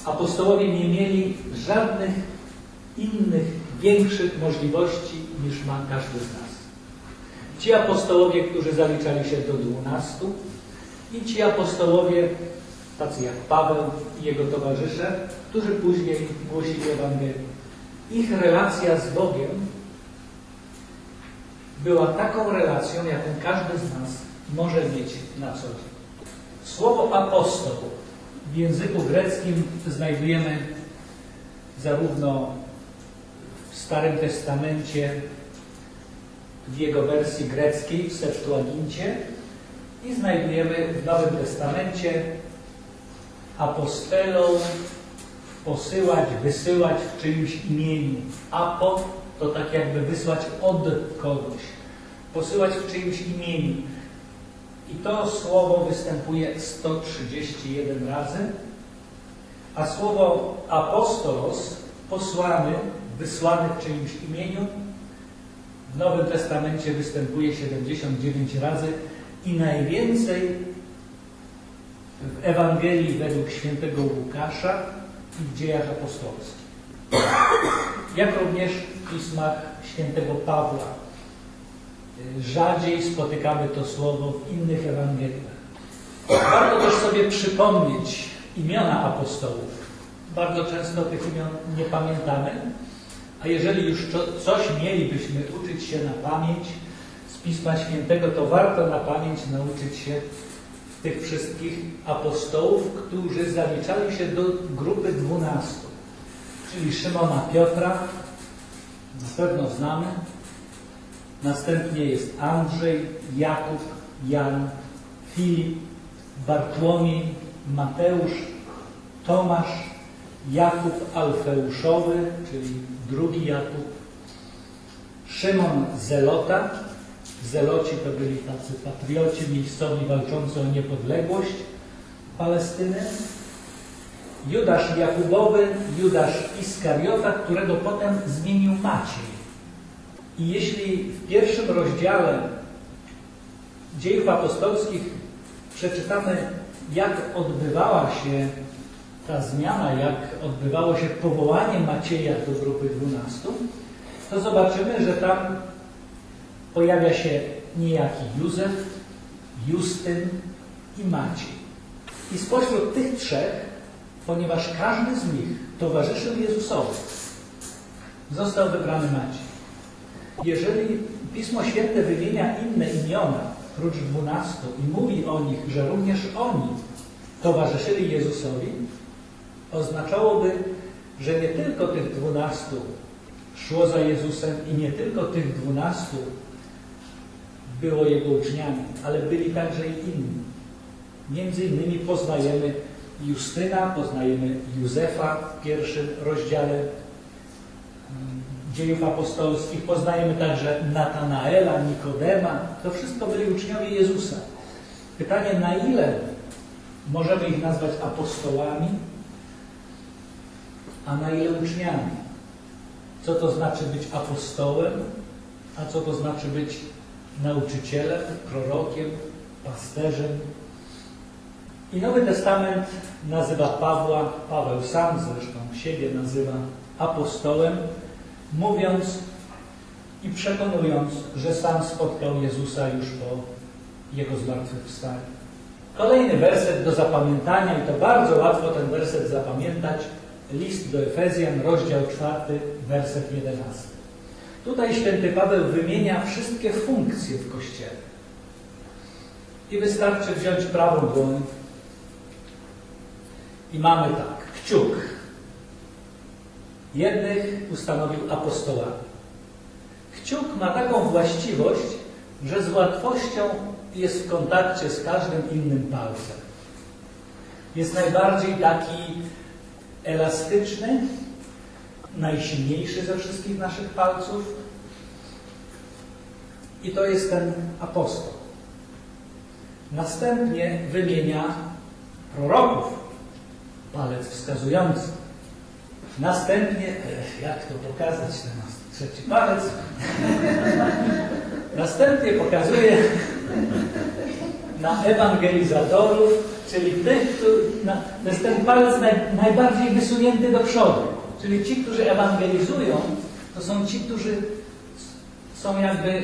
Apostołowie nie mieli żadnych innych, większych możliwości niż ma każdy z nas. Ci apostołowie, którzy zaliczali się do 12 i ci apostołowie, tacy jak Paweł i jego towarzysze, którzy później głosili Ewangelię. Ich relacja z Bogiem była taką relacją, jaką każdy z nas może mieć na co dzień. Słowo apostoł w języku greckim znajdujemy zarówno w Starym Testamencie, w jego wersji greckiej, w Septuagincie, i znajdujemy w Nowym Testamencie apostelą, posyłać, wysyłać w czyimś imieniu. Apo to tak jakby wysłać od kogoś. Posyłać w czyimś imieniu. I to słowo występuje 131 razy, a słowo apostolos, posłany, wysłany w czyimś imieniu, w Nowym Testamencie występuje 79 razy i najwięcej w Ewangelii według świętego Łukasza i w Dziejach Apostolskich. Jak również w pismach świętego Pawła. Rzadziej spotykamy to słowo w innych Ewangeliach. Warto też sobie przypomnieć imiona apostołów. Bardzo często tych imion nie pamiętamy, a jeżeli już coś mielibyśmy uczyć się na pamięć z Pisma Świętego, to warto na pamięć nauczyć się tych wszystkich apostołów, którzy zaliczali się do grupy 12. Czyli Szymona Piotra, na pewno znamy. Następnie jest Andrzej, Jakub, Jan, Filip, Bartłomiej, Mateusz, Tomasz, Jakub Alfeuszowy, czyli drugi Jakub, Szymon Zelota. Zeloci to byli tacy patrioci miejscowi walczący o niepodległość Palestyny. Judasz Jakubowy, Judasz Iskariota, którego potem zmienił Maciej. I jeśli w pierwszym rozdziale Dziejów Apostolskich przeczytamy, jak odbywała się ta zmiana, jak odbywało się powołanie Macieja do grupy 12, to zobaczymy, że tam pojawia się niejaki Józef, Justyn i Maciej. I spośród tych trzech, ponieważ każdy z nich towarzyszył Jezusowi, został wybrany Maciej. Jeżeli Pismo Święte wymienia inne imiona, prócz 12, i mówi o nich, że również oni towarzyszyli Jezusowi, oznaczałoby, że nie tylko tych 12 szło za Jezusem i nie tylko tych 12 było Jego uczniami, ale byli także i inni. Między innymi poznajemy Justyna, poznajemy Józefa w pierwszym rozdziale Dziejów Apostolskich, poznajemy także Natanaela, Nikodema. To wszystko byli uczniowie Jezusa. Pytanie, na ile możemy ich nazwać apostołami, a na ile uczniami? Co to znaczy być apostołem, a co to znaczy być nauczycielem, prorokiem, pasterzem? I Nowy Testament nazywa Pawła, Paweł sam zresztą siebie nazywa apostołem, mówiąc i przekonując, że sam spotkał Jezusa już po Jego zmartwychwstaniu. Kolejny werset do zapamiętania, i to bardzo łatwo ten werset zapamiętać, list do Efezjan, rozdział 4, werset 11. Tutaj święty Paweł wymienia wszystkie funkcje w Kościele. I wystarczy wziąć prawą dłoń i mamy tak, kciuk. Jednych ustanowił apostołami. Kciuk ma taką właściwość, że z łatwością jest w kontakcie z każdym innym palcem. Jest najbardziej taki elastyczny, najsilniejszy ze wszystkich naszych palców. I to jest ten apostoł. Następnie wymienia proroków, palec wskazujący. Następnie, jak to pokazać, ten trzeci palec? Następnie pokazuje na ewangelizatorów, czyli tych, to jest ten palec najbardziej wysunięty do przodu. Czyli ci, którzy ewangelizują, to są ci, którzy są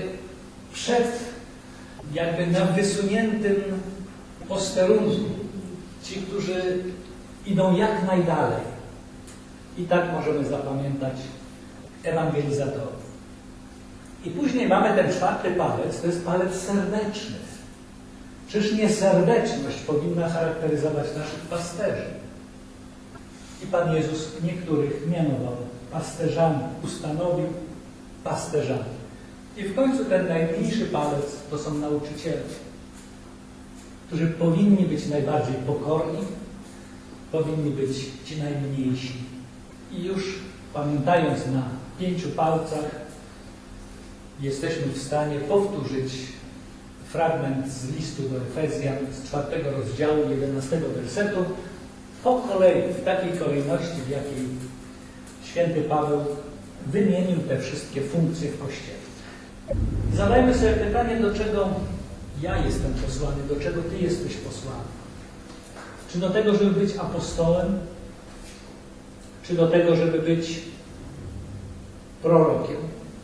jakby na wysuniętym posterunku. Ci, którzy idą jak najdalej. I tak możemy zapamiętać ewangelizatorów. I później mamy ten czwarty palec, to jest palec serdeczny. Czyż nie serdeczność powinna charakteryzować naszych pasterzy? I Pan Jezus niektórych mianował pasterzami, ustanowił pasterzami. I w końcu ten najmniejszy palec to są nauczyciele, którzy powinni być najbardziej pokorni, powinni być ci najmniejsi. I już pamiętając na 5 palcach, jesteśmy w stanie powtórzyć fragment z listu do Efezjan z 4 rozdziału 11 wersetu po kolei, w takiej kolejności, w jakiej święty Paweł wymienił te wszystkie funkcje w Kościele. Zadajmy sobie pytanie, do czego ja jestem posłany, do czego Ty jesteś posłany. Czy do tego, żeby być apostołem, czy do tego, żeby być prorokiem?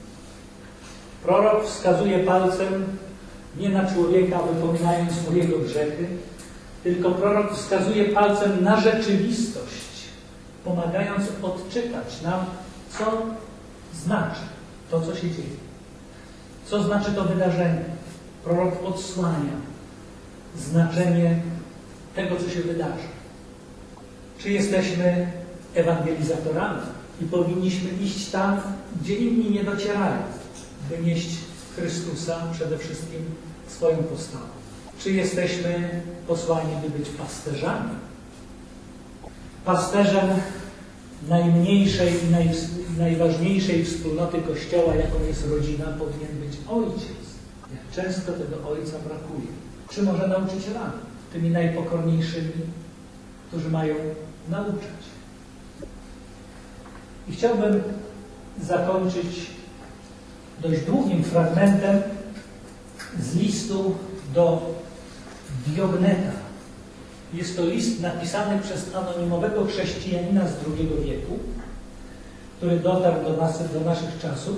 Prorok wskazuje palcem nie na człowieka, wypominając mu jego grzechy, tylko prorok wskazuje palcem na rzeczywistość, pomagając odczytać nam, co znaczy to, co się dzieje. Co znaczy to wydarzenie? Prorok odsłania znaczenie tego, co się wydarzy. Czy jesteśmy ewangelizatorami i powinniśmy iść tam, gdzie inni nie docierają, by nieść Chrystusa przede wszystkim swoją postawą? Czy jesteśmy posłani, by być pasterzami? Pasterzem najmniejszej i najważniejszej wspólnoty Kościoła, jaką jest rodzina, powinien być ojciec. Jak często tego ojca brakuje. Czy może nauczycielami? Tymi najpokorniejszymi, którzy mają nauczać. I chciałbym zakończyć dość długim fragmentem z listu do Diogneta. Jest to list napisany przez anonimowego chrześcijanina z II wieku, który dotarł do naszych czasów.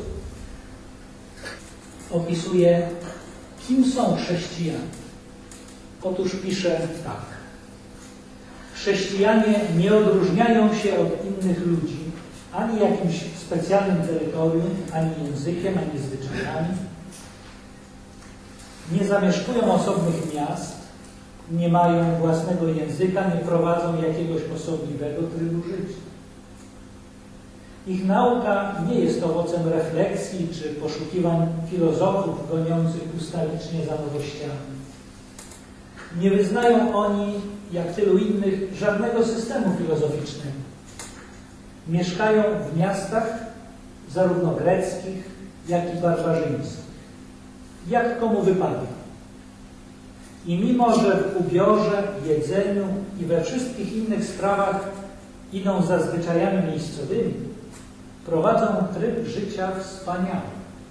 Opisuje, kim są chrześcijanie. Otóż pisze tak. Chrześcijanie nie odróżniają się od innych ludzi ani jakimś specjalnym terytorium, ani językiem, ani zwyczajami. Nie zamieszkują osobnych miast, nie mają własnego języka, nie prowadzą jakiegoś osobliwego trybu życia. Ich nauka nie jest owocem refleksji czy poszukiwań filozofów goniących ustawicznie za nowościami. Nie wyznają oni, jak tylu innych, żadnego systemu filozoficznego. Mieszkają w miastach, zarówno greckich, jak i barbarzyńskich. Jak komu wypadnie. I mimo, że w ubiorze, jedzeniu i we wszystkich innych sprawach idą za zwyczajami miejscowymi, prowadzą tryb życia wspaniały.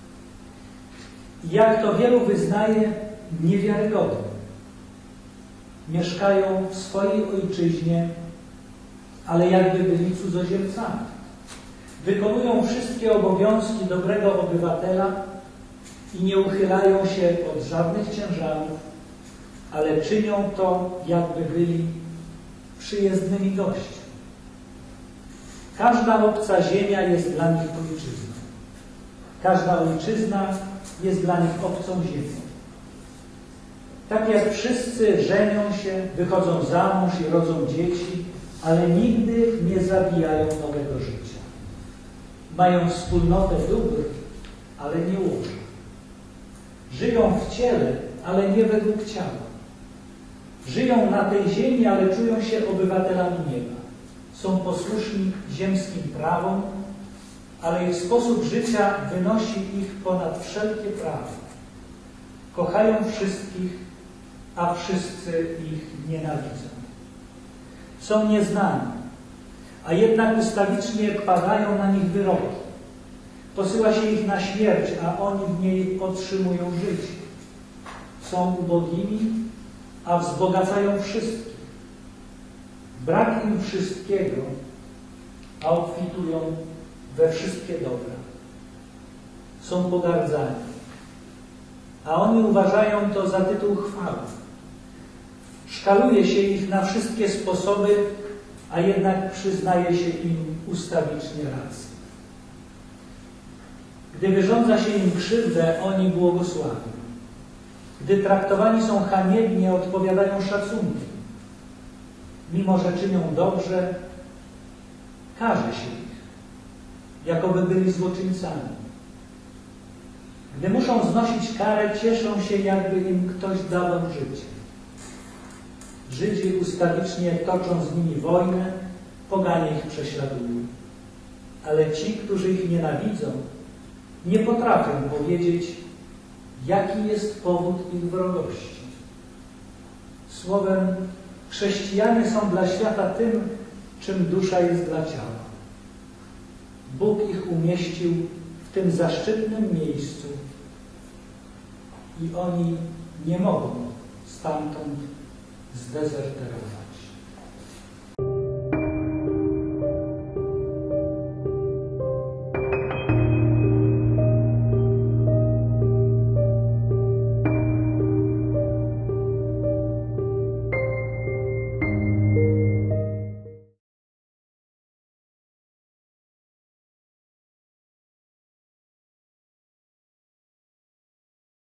I jak to wielu wyznaje, niewiarygodny. Mieszkają w swojej ojczyźnie, ale jakby byli cudzoziemcami. Wykonują wszystkie obowiązki dobrego obywatela i nie uchylają się od żadnych ciężarów, ale czynią to, jakby byli przyjezdnymi gośćmi. Każda obca ziemia jest dla nich ojczyzną. Każda ojczyzna jest dla nich obcą ziemią. Tak jak wszyscy żenią się, wychodzą za mąż i rodzą dzieci, ale nigdy nie zabijają nowego życia. Mają wspólnotę dóbr, ale nie łoża. Żyją w ciele, ale nie według ciała. Żyją na tej ziemi, ale czują się obywatelami nieba. Są posłuszni ziemskim prawom, ale ich sposób życia wynosi ich ponad wszelkie prawo. Kochają wszystkich, a wszyscy ich nienawidzą. Są nieznani, a jednak ustawicznie padają na nich wyroki. Posyła się ich na śmierć, a oni w niej otrzymują życie. Są ubogimi, a wzbogacają wszystkich. Brak im wszystkiego, a obfitują we wszystkie dobra. Są pogardzani, a oni uważają to za tytuł chwały. Szkaluje się ich na wszystkie sposoby, a jednak przyznaje się im ustawicznie rację. Gdy wyrządza się im krzywdę, oni błogosławią. Gdy traktowani są haniebnie, odpowiadają szacunkiem. Mimo że czynią dobrze, karze się ich, jakoby byli złoczyńcami. Gdy muszą znosić karę, cieszą się, jakby im ktoś dawał życie. Żydzi ustawicznie toczą z nimi wojnę, poganie ich prześladują. Ale ci, którzy ich nienawidzą, nie potrafią powiedzieć, jaki jest powód ich wrogości. Słowem, chrześcijanie są dla świata tym, czym dusza jest dla ciała. Bóg ich umieścił w tym zaszczytnym miejscu i oni nie mogą stamtąd zdezerterować.